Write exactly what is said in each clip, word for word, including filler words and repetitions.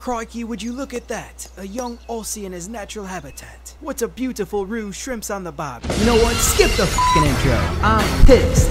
Crikey, would you look at that? A young Aussie in his natural habitat. What a beautiful roo, shrimps on the bob. You know what? Skip the f***ing intro. I'm pissed.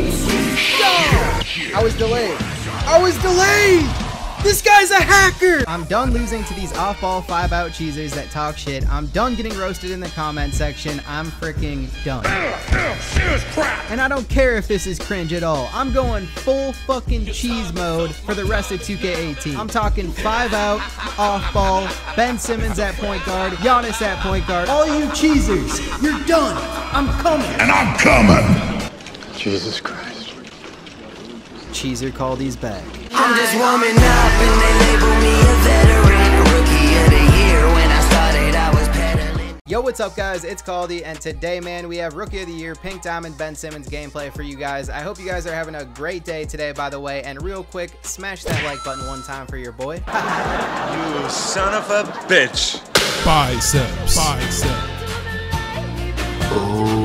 I was delayed. I was delayed! This guy's a hacker! I'm done losing to these off-ball five-out cheesers that talk shit. I'm done getting roasted in the comment section. I'm freaking done. And I don't care if this is cringe at all. I'm going full fucking cheese mode for the rest of two K eighteen. I'm talking five-out, off-ball, Ben Simmons at point guard, Giannis at point guard. All you cheesers, you're done. I'm coming. And I'm coming. Jesus Christ. Cheeser called these back. I'm just warming up and they label me a veteran. Rookie of the year. When I started I was pedaling. Yo, what's up guys? It's Caldy, and today, man, we have Rookie of the Year, Pink Diamond, Ben Simmons gameplay for you guys. I hope you guys are having a great day today, by the way, and real quick, smash that like button one time for your boy. You son of a bitch. Biceps. Biceps. Oh.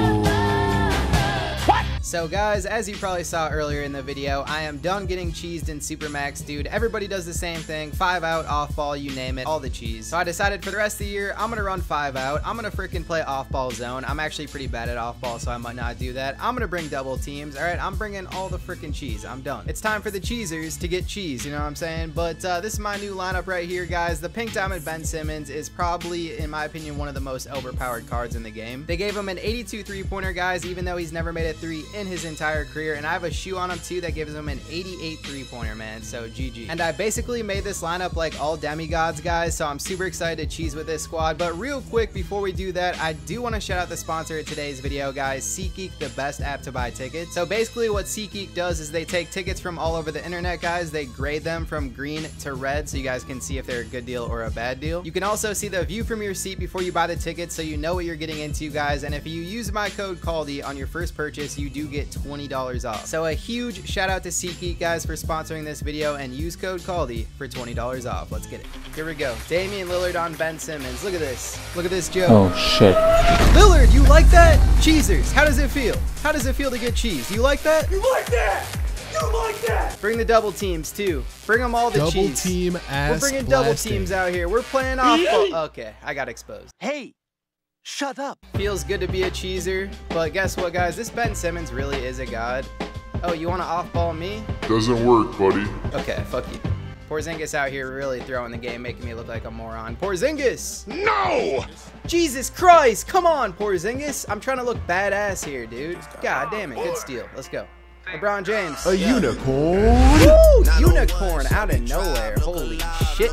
So guys, as you probably saw earlier in the video, I am done getting cheesed in Supermax, dude. Everybody does the same thing. Five out, off ball, you name it, all the cheese. So I decided for the rest of the year, I'm gonna run five out. I'm gonna freaking play off ball zone. I'm actually pretty bad at off ball, so I might not do that. I'm gonna bring double teams. All right, I'm bringing all the freaking cheese. I'm done. It's time for the cheesers to get cheese, you know what I'm saying? But uh, this is my new lineup right here, guys. The Pink Diamond Ben Simmons is probably, in my opinion, one of the most overpowered cards in the game. They gave him an eighty-two three-pointer, guys, even though he's never made a three in his entire career, and I have a shoe on him too that gives him an eighty-eight three-pointer, man, so G G. And I basically made this lineup like all demigods, guys, so I'm super excited to cheese with this squad. But real quick, before we do that, I do want to shout out the sponsor of today's video, guys, SeatGeek, the best app to buy tickets. So basically what SeatGeek does is they take tickets from all over the internet, guys. They grade them from green to red so you guys can see if they're a good deal or a bad deal. You can also see the view from your seat before you buy the ticket, so you know what you're getting into, guys. And if you use my code CALDY on your first purchase, you do get twenty dollars off. So a huge shout out to SeatGeek, guys, for sponsoring this video, and use code CALDY for twenty dollars off. Let's get it. Here we go. Damian Lillard on Ben Simmons. Look at this. Look at this joke. Oh shit. Lillard, you like that? Cheesers, how does it feel? How does it feel to get cheese? You like that? You like that? You like that? Bring the double teams too. Bring them all the Double cheese. team ass We're bringing double blasting. teams out here. We're playing off. Oh, okay, I got exposed. Hey, shut up. Feels good to be a cheeser, but guess what, guys? This Ben Simmons really is a god. Oh, you want to off-ball me? Doesn't work, buddy. Okay, fuck you. Porzingis out here really throwing the game, making me look like a moron. Porzingis! No! Jesus Christ! Come on, Porzingis! I'm trying to look badass here, dude. God damn it, good steal. Let's go. LeBron James. A Yeah. unicorn. Woo! Unicorn out of nowhere. Holy shit.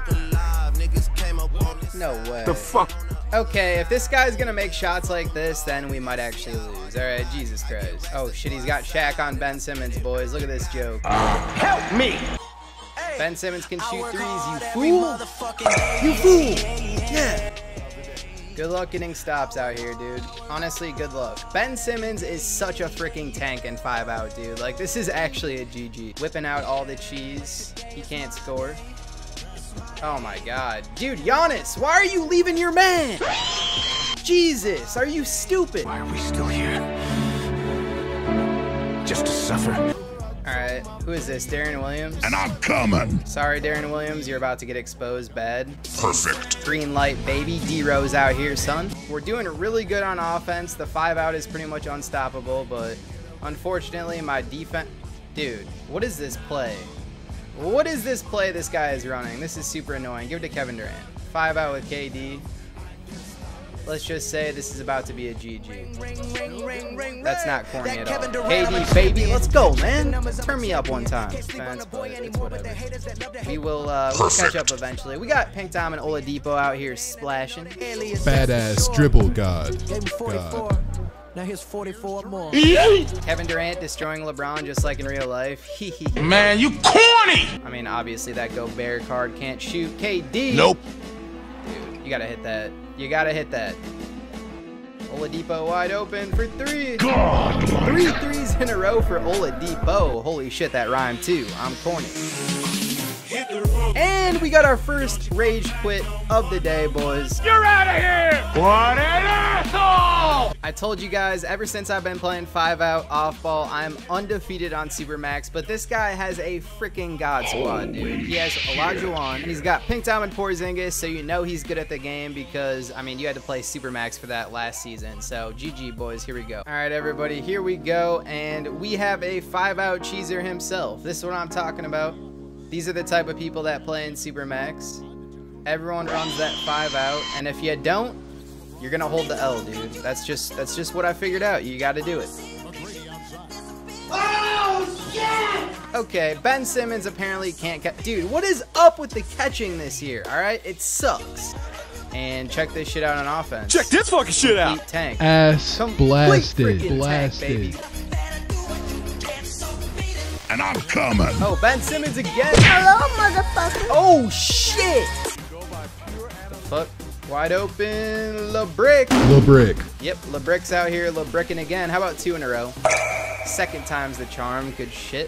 No way. The fuck? Okay, if this guy's gonna make shots like this, then we might actually lose. Alright, Jesus Christ. Oh shit, he's got Shaq on Ben Simmons, boys. Look at this joke. Help me! Ben Simmons can shoot threes, you fool! You fool! Yeah! Good luck getting stops out here, dude. Honestly, good luck. Ben Simmons is such a freaking tank in five out, dude. Like, this is actually a G G. Whipping out all the cheese. He can't score. Oh my god. Dude, Giannis, why are you leaving your man? Jesus, are you stupid? Why are we still here? Just to suffer. Alright, who is this? Darren Williams? And I'm coming. Sorry, Darren Williams, you're about to get exposed bad. Perfect. Green light, baby. D-Rose out here, son. We're doing really good on offense. The five out is pretty much unstoppable, but unfortunately, my defense... Dude, what is this play? What is this play this guy is running? This is super annoying. Give it to Kevin Durant. Five out with K D. Let's just say this is about to be a G G. That's not corny at all. K D, baby, let's go, man. Turn me up one time. Fans, but it's whatever. We will uh, we'll catch up eventually. We got Pink Diamond Oladipo out here splashing. Badass dribble god. God. Now here's forty-four more. Kevin Durant destroying LeBron just like in real life. Man, you corny! I mean, obviously that Gobert card can't shoot. K D. Nope. Dude, you gotta hit that. You gotta hit that. Oladipo wide open for three. God, Three threes in a row for Oladipo. Holy shit, that rhymed too. I'm corny. And we got our first rage quit of the day, boys. You're out of here! What an asshole! I told you guys, ever since I've been playing five out off ball, I'm undefeated on Supermax, but this guy has a freaking god squad, dude. He has Olajuwon, and he's got Pink Diamond Porzingis, so you know he's good at the game because, I mean, you had to play Supermax for that last season. So G G, boys, here we go. All right, everybody, here we go, and we have a five out cheeser himself. This is what I'm talking about. These are the type of people that play in Supermax. Everyone runs that five out, and if you don't, you're gonna hold the L, dude. That's just that's just what I figured out. You gotta do it. Oh, shit! Okay, Ben Simmons apparently can't catch. Dude, what is up with the catching this year? All right, it sucks. And check this shit out on offense. Check this fucking shit out! Complete tank. Ass Complete blasted. freaking Blasted. tank, baby. And I'm coming. Oh, Ben Simmons again. Hello, motherfucker. Oh, shit. The fuck? Wide open. LeBrick. LeBrick. Yep, LeBrick's out here. LeBricking again. How about two in a row? Second time's the charm. Good shit.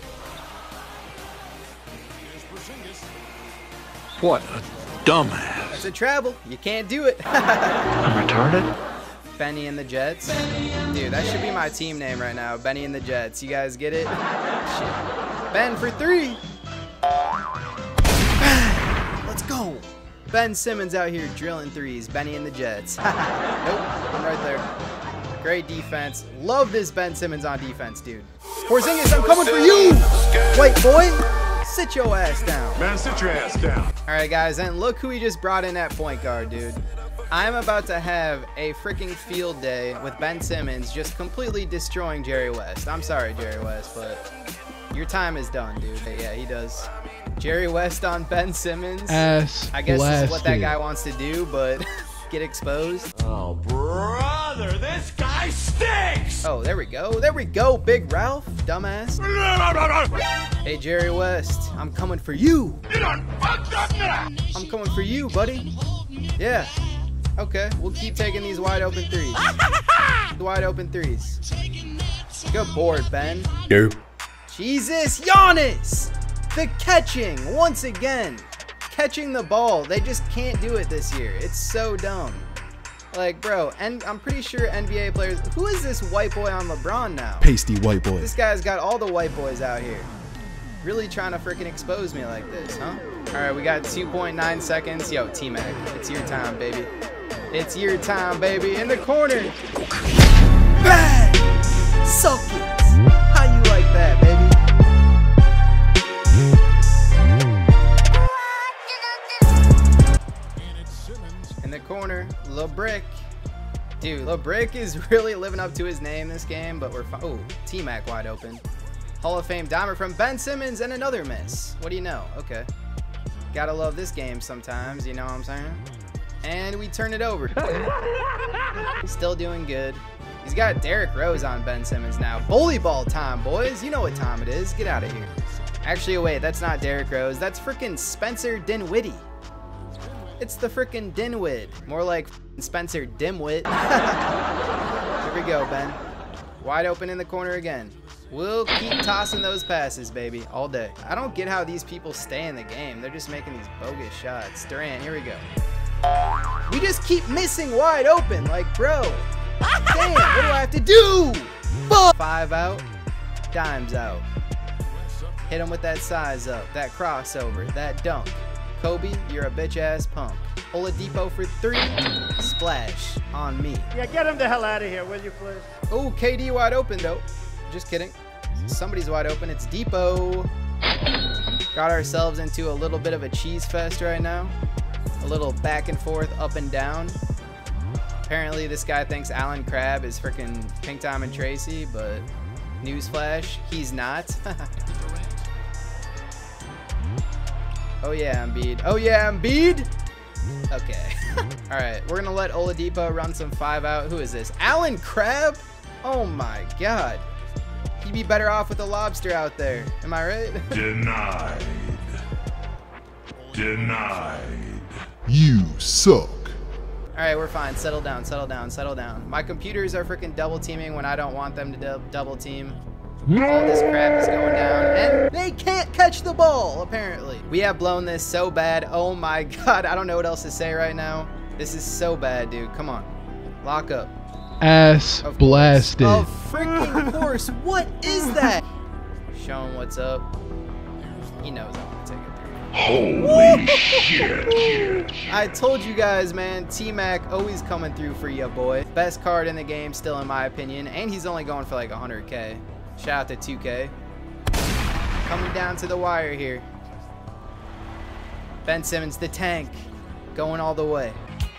What a dumbass. That's a travel. You can't do it. I'm retarded? Benny and the Jets. Dude, that should be my team name right now. Benny and the Jets. You guys get it? Shit. Ben for three. Let's go. Ben Simmons out here drilling threes. Benny and the Jets. Nope, I'm right there. Great defense. Love this Ben Simmons on defense, dude. Porzingis, I'm coming for you. Wait, boy. Sit your ass down. Man, sit your ass down. All right, guys, and look who he just brought in at point guard, dude. I'm about to have a freaking field day with Ben Simmons just completely destroying Jerry West. I'm sorry, Jerry West, but your time is done, dude. Yeah, he does. Jerry West on Ben Simmons. Ass I guess this is what that blasted. guy wants to do, but get exposed. Oh, brother, this guy stinks! Oh, there we go. There we go, Big Ralph, dumbass. Hey, Jerry West, I'm coming for you. You done fucked up now. I'm coming for you, buddy. Yeah. Okay, we'll keep taking these wide open threes. Wide open threes. Good board, Ben. Yo. Jesus, Giannis! The catching, once again. Catching the ball. They just can't do it this year. It's so dumb. Like, bro, and I'm pretty sure N B A players... Who is this white boy on LeBron now? Pasty white boy. This guy's got all the white boys out here. Really trying to freaking expose me like this, huh? All right, we got two point nine seconds. Yo, T-Mac, it's your time, baby. It's your time, baby. In the corner. Bang! Suck it. How you like that, baby? In the corner, LeBrick. Dude, LeBrick is really living up to his name this game, but we're fine. Oh, T-Mac wide open. Hall of Fame dimer from Ben Simmons and another miss. What do you know? Okay. Gotta love this game sometimes, you know what I'm saying? And we turn it over. Still doing good. He's got Derrick Rose on Ben Simmons now. Bully ball time, boys. You know what time it is. Get out of here. Actually, wait, that's not Derrick Rose. That's freaking Spencer Dinwiddie. It's the freaking Dinwid. More like Spencer Dimwit. Here we go, Ben. Wide open in the corner again. We'll keep tossing those passes, baby, all day. I don't get how these people stay in the game. They're just making these bogus shots. Durant, here we go. We just keep missing wide open. Like, bro. Damn, what do I have to do? Five out. Dimes out. Hit him with that size up. That crossover. That dunk. Kobe, you're a bitch-ass punk. Oladipo for three. Splash on me. Yeah, get him the hell out of here, will you, please? Oh, K D wide open, though. Just kidding. Somebody's wide open. It's Depot. Got ourselves into a little bit of a cheese fest right now. A little back and forth, up and down. Apparently, this guy thinks Alan Crabb is freaking Pink Diamond Tracy, but newsflash, he's not. Oh yeah, Embiid. Oh yeah, Embiid. Okay. All right, we're gonna let Oladipo run some five out. Who is this? Alan Crabb? Oh my God. He'd be better off with a lobster out there. Am I right? Denied. Denied. You suck. All right, we're fine. Settle down, settle down, settle down. My computers are freaking double teaming when I don't want them to dub double team. All this crap is going down, and they can't catch the ball, apparently. We have blown this so bad. Oh my God, I don't know what else to say right now. This is so bad, dude. Come on. Lock up. Ass Of blasted. Of freaking course. What is that? Show him what's up. He knows I'm gonna take it through. Holy shit. I told you guys, man, T-Mac always coming through for ya, boy. Best card in the game still, in my opinion, and he's only going for like one hundred K. Shout out to two K. Coming down to the wire here. Ben Simmons, the tank, going all the way.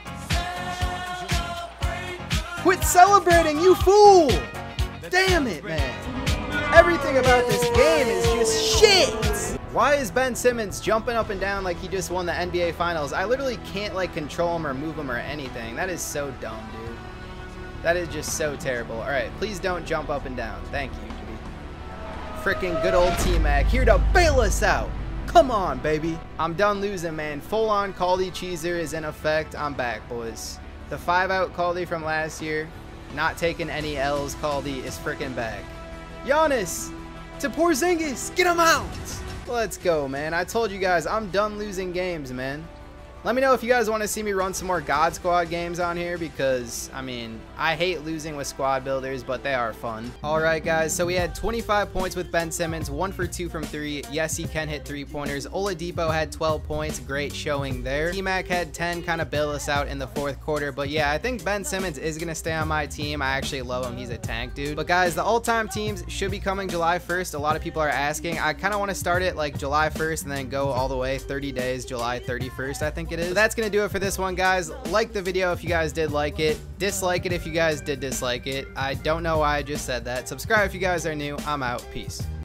Quit celebrating, you fool! Damn it, man. Everything about this game is just shit. Why is Ben Simmons jumping up and down like he just won the N B A Finals? I literally can't like control him or move him or anything. That is so dumb, dude. That is just so terrible. All right, please don't jump up and down. Thank you. Freaking good old T-Mac here to bail us out. Come on, baby. I'm done losing, man. Full on Caldy Cheeser is in effect. I'm back, boys. The five out Caldy from last year, not taking any L's Caldy, is freaking back. Giannis to Porzingis. Get him out. Let's go, man. I told you guys, I'm done losing games, man. Let me know if you guys want to see me run some more God Squad games on here, because, I mean, I hate losing with squad builders, but they are fun. All right, guys, so we had twenty-five points with Ben Simmons, one for two from three. Yes, he can hit three-pointers. Oladipo had twelve points. Great showing there. T-Mac had ten, kind of bail us out in the fourth quarter. But, yeah, I think Ben Simmons is going to stay on my team. I actually love him. He's a tank, dude. But, guys, the all-time teams should be coming July first. A lot of people are asking. I kind of want to start it, like, July first and then go all the way thirty days, July thirty-first, I think it is. But that's gonna do it for this one, guys. Like the video if you guys did like it, dislike it if you guys did dislike it. I don't know why I just said that. Subscribe if you guys are new. I'm out. Peace.